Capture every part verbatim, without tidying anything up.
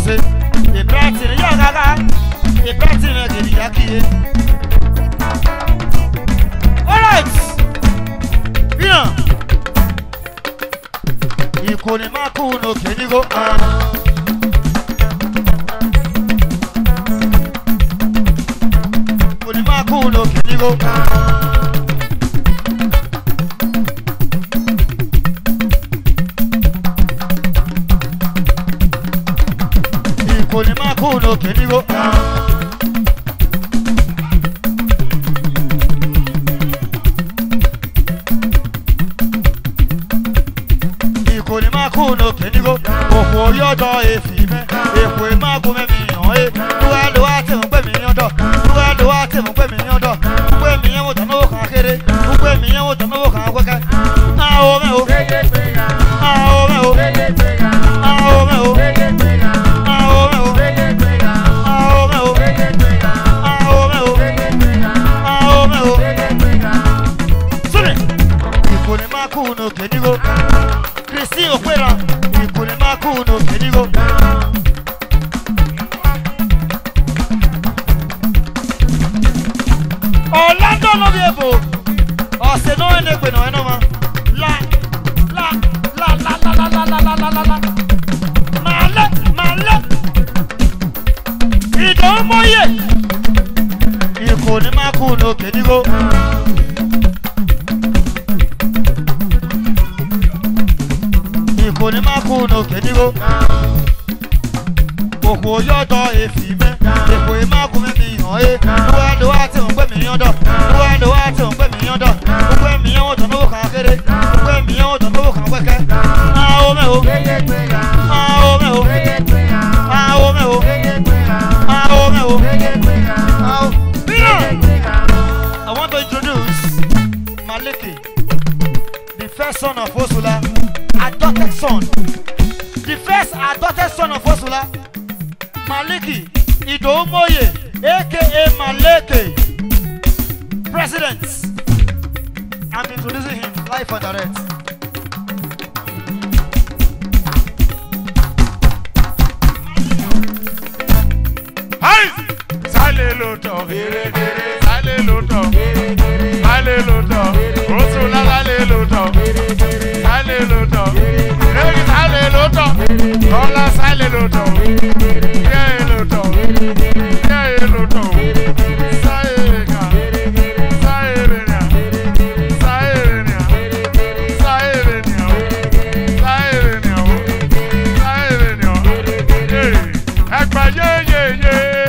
say, the bright in the young gaga, the bright in the yaki. Alright, you know, you couldn't make no can you go on? Couldn't make no can you go on? Koni makuno kenigo Koni makuno kenigo Oko yodo efime Ekwe makume miyon e Luwa luwa te mpe miyon do Luwa luwa te mpe miyon do Ukwe miyon wo tano kakere Ukwe miyon wo tano kakweke Aho me o Aho me o Aho me o Kuno kenigo Christine Okwera ikune makuno kenigo Orlando no biebo o se no ene gbe no eno ma la la la la la la la la la la la male male Ido moye ikune makuno kenigo Koni makuno kenigo Oko yodo efime Ekwe makume miyon e Luwa luwa te mpe miyon do Luwa luwa te mpe miyon do Ukwe miyon wo tono kakere Ukwe miyon wo tono kakweke Aho me o Aho me o Aho me o Aho me o Aho I want to introduce Maliki, the first son of Osula, adopted son. The first adopted son of Osula, Maliki Idomoye, aka Maleke, president. I'm introducing him live and direct. Hi! Saleluto, Saleluto, Saleluto, Osula Saleluto, Saleluto, Saleluto, Hola Saleluto, Saleluto, Saleluto, Saega, Saerenia, Saerenia, Saerenia, Saerenia, Saerenia, hey, Ekpa ye ye ye.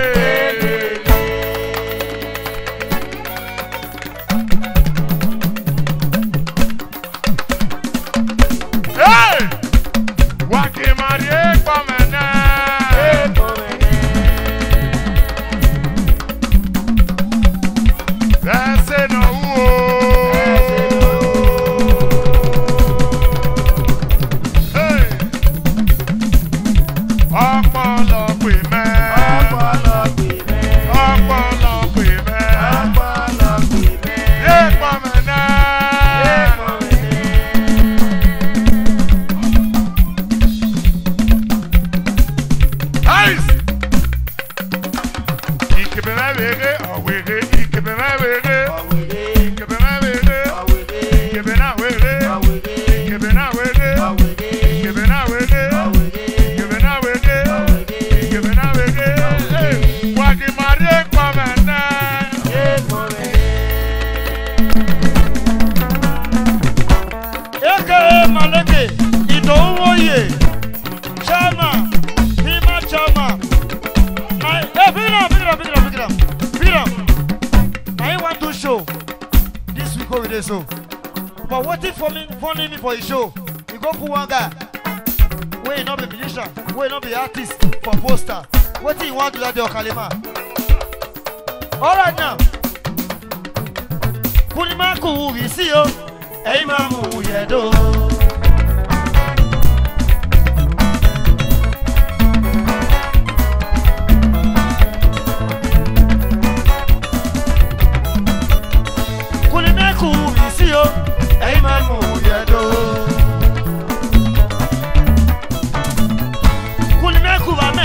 So, but what if for me, funny me for a show? You go for one guy, where you not be musician, where you not be artist for poster. What do you want to do that Kalima? All right now, Kulimaku, we see you. Hey, mamu, yedo. Hey man, move your door. Kulimeku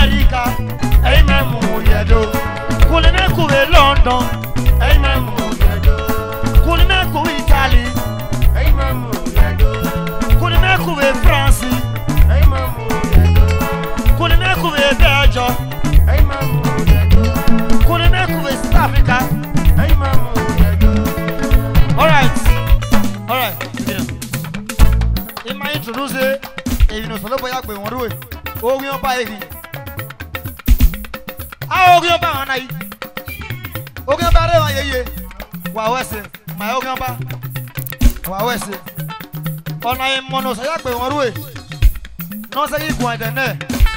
Amen Muriado. Kulina kuwe London. Amen Muriado. Kulina kuwe Italy. Amen Muriado. Kulina kuwe France. Amen Muriado. Kulina kuwe Belgium. Amen Muriado. Kulina kuwe South Africa. Amen Muriado. All right. All right. In my introduce, if you know solo boy agbe won ruwe. Ogun oba eri. Ah ogun oba wan nayi. Ogun oba re wan yeye. Wa wese, my ogun oba. Wa wese. Ona yin mono sa agbe won ruwe. No se yi gun idene.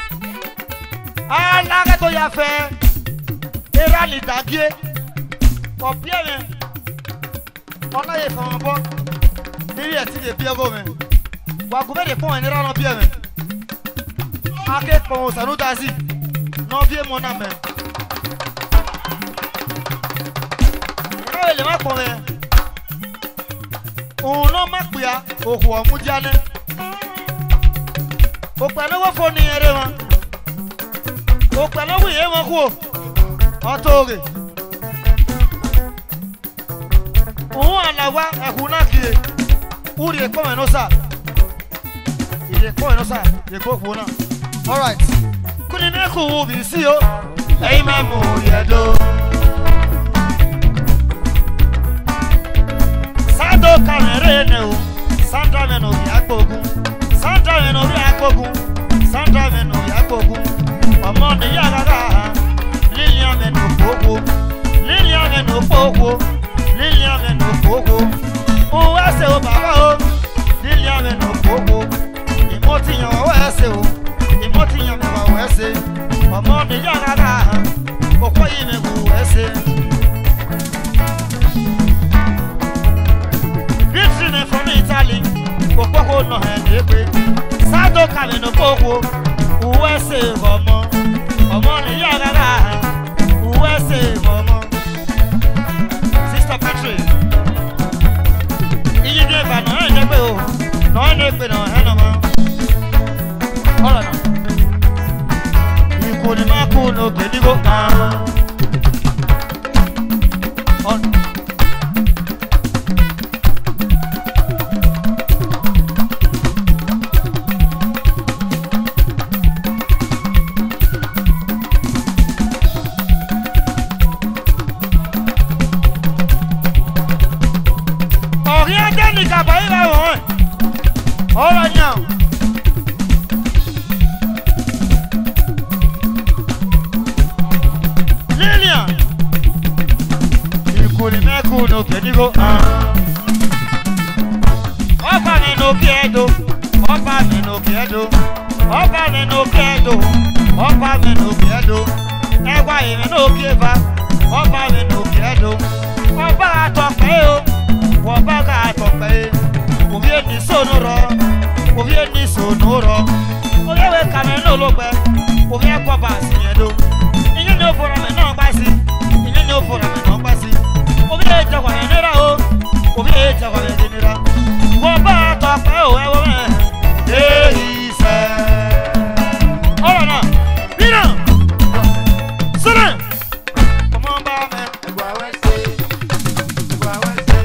Ah la ke to ya fe. Era ni dagie. Obi yen. Ona ye fon bo. Diri e ti de bi ogo me. Wa go be de fon en ra no bi me. Ake kon sanutazi. No vie mon amen. Le ma kon. On no ma kuya oku omudiane. O pa lo wo foni ere won. O pa lo wi e won ku o. O toge. O alawa ehuna kie. Uri e kon no sa. Ile kon no sa. Ye ko ku na. All right. Kulina ku bi si o. Amen Muriado. Sando kamere ne o. Sandra me no bi akogun. Sandra me no bi akogun. Sandra me no bi akogun. Omo ni ya gaga. Lilian me no pogo. Lilian me no pogo. Lilian me no pogo. O wa se o baba o. Lilian me no pogo. Imoti yan wa se o. Imoti yan me wa se. Omo ni ya gaga. Okoyi me go se. From Italy, Okoko no Henry, Sado Camino Pogo, U S A Homo, Omoni Yagara, U S A Homo, Sister Patrick. You gave an enemy, no enemy, no enemy. Hold on. You couldn't make no getting go down. All right now. Lilian. You couldn't make no can you go on. Opa me no quieto. Opa me no quieto. Opa me no quieto. Opa me no quieto. Ewa me no quieva. Opa me no quieto. Opa topeo. Opa ga topeo. Ovie ni sonoro, ovie ni sonoro. Ovie we kame no logbe, ovie kwa basi yedo. Inye no fora me no basi, inye no fora me no basi. Ovie ja kwa nera o, ovie ja kwa nera. Wo ba to pe o e wo me. Eh ise. Ora na. Bina. Sere. Come on ba me. Egwa we se. Egwa we se.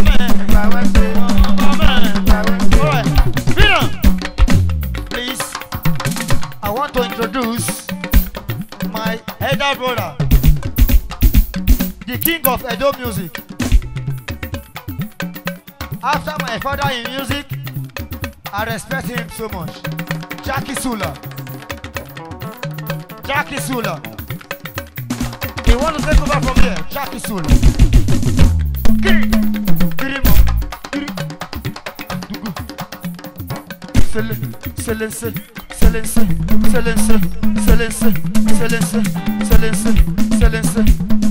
Please want to introduce my elder brother, the king of Edo music. After my father in music, I respect him so much. Jackie Sula. Jackie Sula. He want to take over from here. Jackie Sula. Kiri. Kiri mo. Kiri. Dugu. Sele. Selense. Selense. Selense. Selense. Selense. Selense. Selense.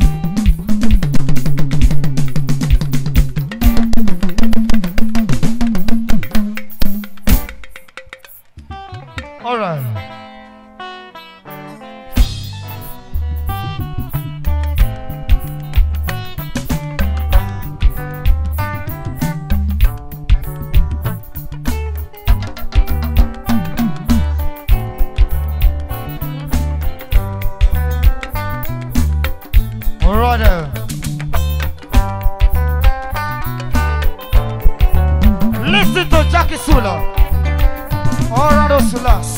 All right. All right. Listen to Jackie Sula. Orlando Sulas.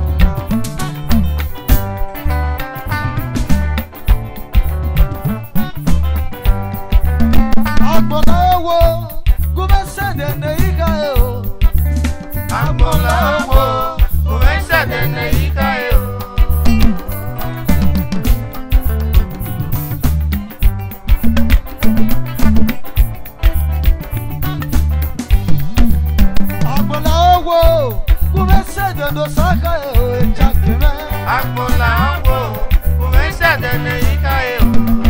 Agbolawo, gumese de neika yo. Agbolawo, gumese de neika yo. Agbolawo. De no saca eu e chakme Agbolawo Umense de neika eu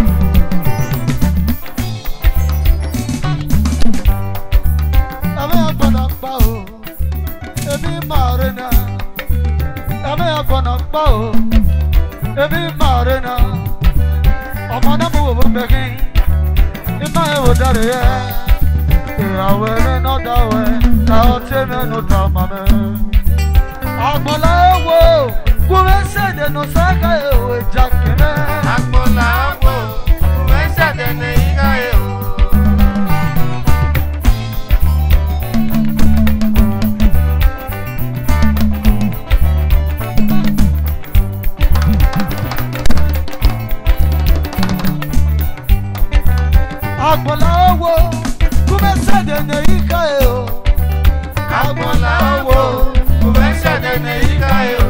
Ame agbona pao Ebi marena Ame agbona pao Ebi marena Omana mu wo begi Ima e wo dare ye Irawe no dawe Na oteme no tamame Agbolawo, kumese de no saka yo jakene. Agbolawo, kumese de neika yo. Agbolawo, kumese de neika yo. Agbolawo. Umense de neika yo.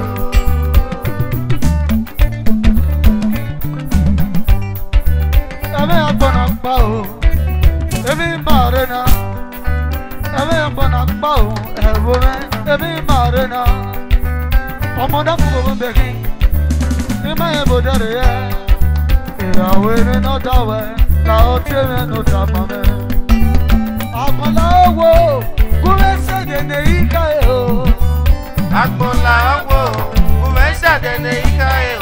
Ame agbona pao, emi marena. Ame agbona pao, ewome, emi marena. Omoda fugo mbeki, ima ebodere ye. Irawe ni no dawe, la oteme no tamame. Agbolawo, kumese de neika yo. Agbolawo, umense de neika yo.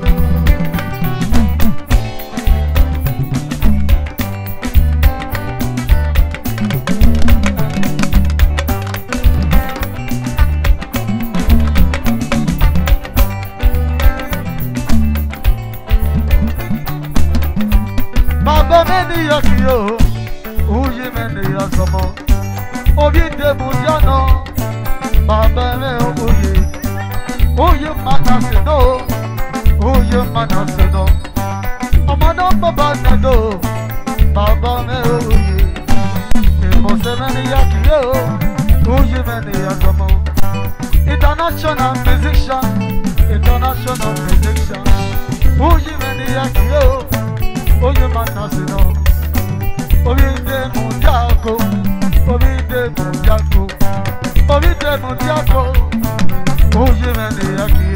Baba meni yakiyo, uyi meni yasomo. Obi de bujano. Baba me oye, oye manaseno, oye manaseno. Amano baba nado, baba me oye. Emose meni yakiyo, oye meni yasomo. International musician, international musician. Oye meni yakiyo, oye manaseno. Oye de mundiako, oye de mundiako. Oríte mundiako, oye mene aquí.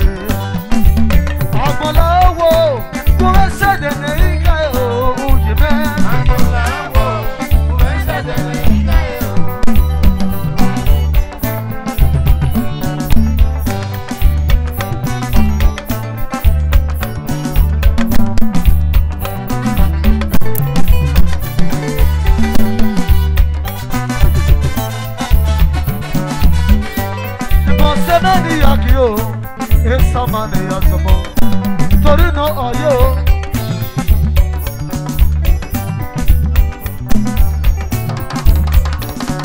Agbolawo, kumese de neika yo, oye me. Agbolawo, kumese de neika yo. Mani yakio, esa mani yasomo. Torino oyo.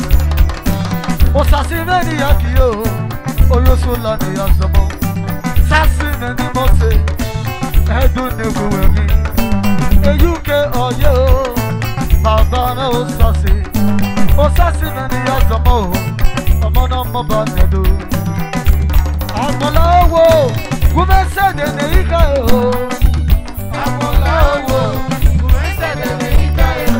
Osasi mani yakio, oyo sula ni yasomo. sasi na ni mose edu ne guwemi eyuke oye o baba na o sasi o sasi na ni azomo ọmọ na mo ba nedu amolawo gumese de ne ika o amolawo gumese de ne ika o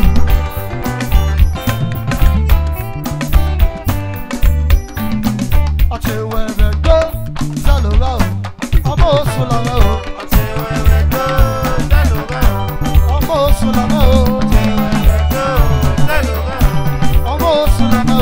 achewe go saloga o ọmọ osula o achewe go saloga o ọmọ osula o achewe go saloga o ọmọ osula o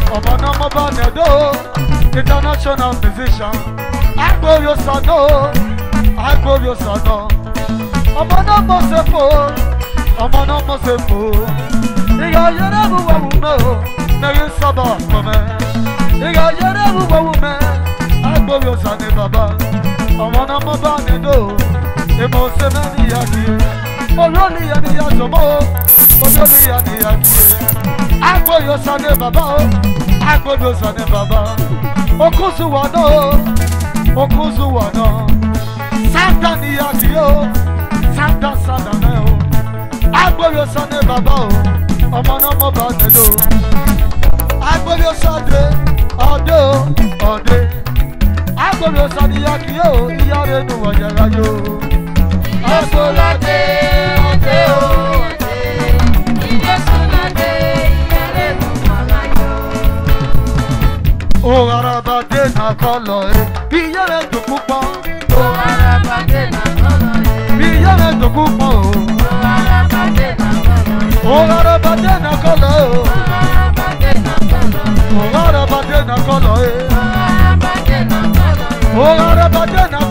ọmọ náà mo bá nẹ̀dọ́ international musician agbóyò sọ̀nà agbóyò sọ̀nà ọmọ náà mo ṣe fò ọmọ náà mo ṣe fò ìyá yẹrẹ mi wà wù mẹ́ o mẹ́rin sábà pọ̀ mẹ́ ìyá yẹrẹ mi wà wù mẹ́ agbóyò sọ̀nà bàbá ọmọ náà mo bá nẹ̀dọ́ èmo ṣe mẹ́rin yá kí olórí yẹn ni yá sọ̀mọ́ olórí yẹn ni yá kí agbóyò sọ̀nà bàbá o agbóyò sọ̀nà bàbá okuzu wọnà okuzu wọnà santa ni yá kí o santa santa náà o agbóyò sọ̀nà bàbá o ọmọ náà mo bá nẹ̀dọ́ agbóyò sọ̀nà ọdẹ ọdẹ agbóyò sọ̀nà yá kí o ìyá rẹ̀ nù wọ̀nyẹ̀rẹ̀ yó. Ọ̀ṣọ́ládé ọdẹ o ọdẹ ìgbésùnládé ìyá rẹ̀ nù wọ̀nyẹ̀rẹ̀ yó. O arabade na kọlọ e, bí yẹrẹ dùkú pọ̀. O arabade na kọlọ e, bí yẹrẹ dùkú pọ̀ o. O arabade na kọlọ e, O arabade na kọlọ o. O arabade na kọlọ e, O arabade na kọlọ e. O arabade na kọlọ e, O arabade na